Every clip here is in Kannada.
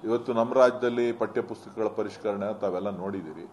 ಇವತ್ತು ನಮ್ಮ ರಾಜ್ಯದಲ್ಲಿ ಪಠ್ಯ ಪುಸ್ತಕಗಳ ಪರಿಷ್ಕರಣೆ ತಾವೆಲ್ಲ ನೋಡಿದಿರಿ.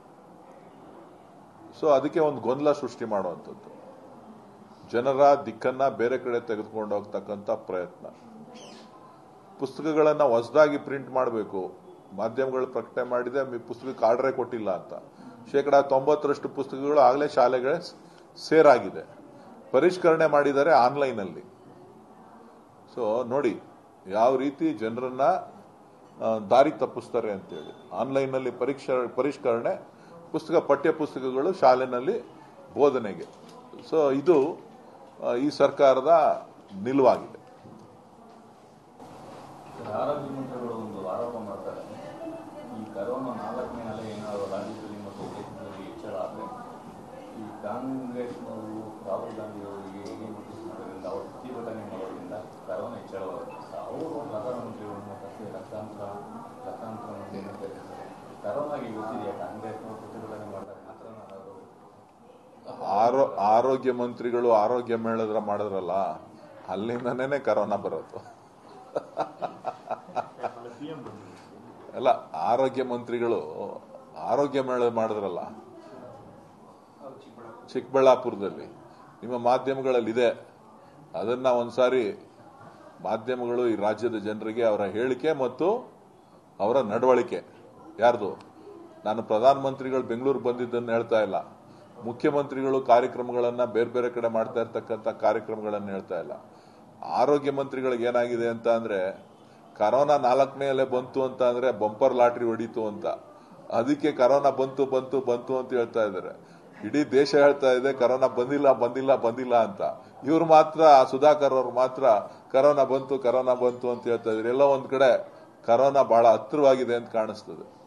ಸೊ ಅದಕ್ಕೆ ಒಂದು ಗೊಂದಲ ಸೃಷ್ಟಿ ಮಾಡುವಂಥದ್ದು, ಜನರ ದಿಕ್ಕನ್ನ ಬೇರೆ ಕಡೆ ತೆಗೆದುಕೊಂಡು ಹೋಗ್ತಕ್ಕಂಥ ಪ್ರಯತ್ನ. ಪುಸ್ತಕಗಳನ್ನ ಹೊಸದಾಗಿ ಪ್ರಿಂಟ್ ಮಾಡಬೇಕು, ಮಾಧ್ಯಮಗಳು ಪ್ರಕಟಣೆ ಮಾಡಿದೆ ಪುಸ್ತಕಕ್ಕೆ ಆರ್ಡರೇ ಕೊಟ್ಟಿಲ್ಲ ಅಂತ. 90% ಪುಸ್ತಕಗಳು ಆಗಲೇ ಶಾಲೆಗಳೇ ಸೇರಾಗಿದೆ, ಪರಿಷ್ಕರಣೆ ಮಾಡಿದ್ದಾರೆ ಆನ್ಲೈನಲ್ಲಿ. ಸೊ ನೋಡಿ ಯಾವ ರೀತಿ ಜನರನ್ನ ದಾರಿ ತಪ್ಪಿಸ್ತಾರೆ ಅಂತೇಳಿ. ಆನ್ಲೈನ್ನಲ್ಲಿ ಪರಿಷ್ಕರಣೆ, ಪಠ್ಯ ಪುಸ್ತಕಗಳು ಶಾಲೆನಲ್ಲಿ ಬೋಧನೆಗೆ. ಸೊ ಇದು ಈ ಸರ್ಕಾರದ ನಿಲುವಾಗಿದೆ. ಆರೋಗ್ಯ ಮಂತ್ರಿಗಳು ಒಂದು ಆರೋಪ ಮಾಡ್ತಾರೆ, ಈ ಕರೋನಾ 4ನೇ ಅಲೆ ಏನಾದರೂ ರಾಜ್ಯದಲ್ಲಿ ಮತ್ತು ದೇಶದಲ್ಲಿ ಹೆಚ್ಚಳ ಆದರೆ ಈ ಕಾಂಗ್ರೆಸ್ನವರು ರಾಹುಲ್ ಗಾಂಧಿ ಅವರಿಗೆ ಹೇಗೆ ನೋಟಿಸ್ ಮಾಡೋದ್ರಿಂದ ಅವರು ಪ್ರತಿಭಟನೆ ಮಾಡೋದ್ರಿಂದ ಕರೋನಾ ಹೆಚ್ಚಳವಾಗುತ್ತೆ. ಅವರು ಪ್ರಧಾನಮಂತ್ರಿಗಳನ್ನು ಕರೆಸಿ ಲಕ್ಷಾಂತರ ಮಂದಿಯನ್ನು ಕರೆಸಿದ್ದಾರೆ. ಕರೋನಾಗೆ ಗೊತ್ತಿದೆಯಾ ಕಾಂಗ್ರೆಸ್ನವರು ಪ್ರತಿಭಟನೆ ಮಾಡಿದಾಗ ಮಾತ್ರ ಆರೋಗ್ಯ ಮಂತ್ರಿಗಳು ಆರೋಗ್ಯ ಮೇಳದ್ರ ಮಾಡಿದ್ರಲ್ಲ, ಅಲ್ಲಿಂದನೇ ಕರೋನಾ ಬರೋದು. ಅಲ್ಲ, ಆರೋಗ್ಯ ಮಂತ್ರಿಗಳು ಆರೋಗ್ಯ ಮೇಳ ಮಾಡಿದ್ರಲ್ಲ ಚಿಕ್ಕಬಳ್ಳಾಪುರದಲ್ಲಿ, ನಿಮ್ಮ ಮಾಧ್ಯಮಗಳಲ್ಲಿದೆ. ಅದನ್ನ ಒಂದ್ಸಾರಿ ಮಾಧ್ಯಮಗಳು ಈ ರಾಜ್ಯದ ಜನರಿಗೆ ಅವರ ಹೇಳಿಕೆ ಮತ್ತು ಅವರ ನಡವಳಿಕೆ ಯಾರ್ದು, ನಾನು ಪ್ರಧಾನಮಂತ್ರಿಗಳು ಬೆಂಗಳೂರಿಗೆ ಬಂದಿದ್ದನ್ನು ಹೇಳ್ತಾ ಇಲ್ಲ, ಮುಖ್ಯಮಂತ್ರಿಗಳು ಕಾರ್ಯಕ್ರಮಗಳನ್ನ ಬೇರೆ ಬೇರೆ ಕಡೆ ಮಾಡ್ತಾ ಇರ್ತಕ್ಕಂಥ ಕಾರ್ಯಕ್ರಮಗಳನ್ನು ಹೇಳ್ತಾ ಇಲ್ಲ. ಆರೋಗ್ಯ ಮಂತ್ರಿಗಳಿಗೆ ಏನಾಗಿದೆ ಅಂತ ಅಂದ್ರೆ, ಕರೋನಾ 4ನೇ ಅಲೆ ಬಂತು ಅಂತ ಅಂದ್ರೆ ಬಂಪರ್ ಲಾಟ್ರಿ ಹೊಡೀತು ಅಂತ, ಅದಕ್ಕೆ ಕರೋನಾ ಬಂತು ಬಂತು ಬಂತು ಅಂತ ಹೇಳ್ತಾ ಇದ್ದಾರೆ. ಇಡೀ ದೇಶ ಹೇಳ್ತಾ ಇದೆ ಕರೋನಾ ಬಂದಿಲ್ಲ ಬಂದಿಲ್ಲ ಬಂದಿಲ್ಲ ಅಂತ. ಇವ್ರು ಮಾತ್ರ, ಸುಧಾಕರ್ ಅವ್ರು ಮಾತ್ರ ಕರೋನಾ ಬಂತು ಅಂತ ಹೇಳ್ತಾ ಇದ್ದಾರೆ. ಎಲ್ಲೋ ಒಂದ್ ಕಡೆ ಕರೋನಾ ಬಹಳ ಹತ್ತಿರವಾಗಿದೆ ಅಂತ ಕಾಣಿಸ್ತದೆ.